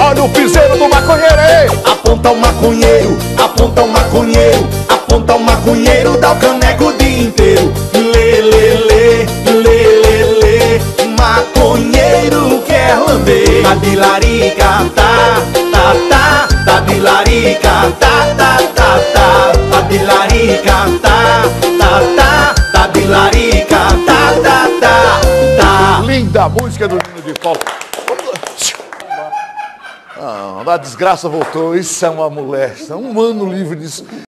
Olha o piseiro do maconheiro, ei! Aponta o maconheiro, aponta o maconheiro, aponta o maconheiro, dá o caneco o dia inteiro. Lê, lê, lê, lê, lê, lê, maconheiro quer lamber. Tá de larica, tá, tá, tá, tá de larica, tá, tá, tá, tá, tá de larica, tá, tá, tá, tá de larica, tá, tá, tá, tá. Linda a música do Nino de Paulo. Ah, a desgraça voltou, isso é uma moléstia. Um ano livre disso.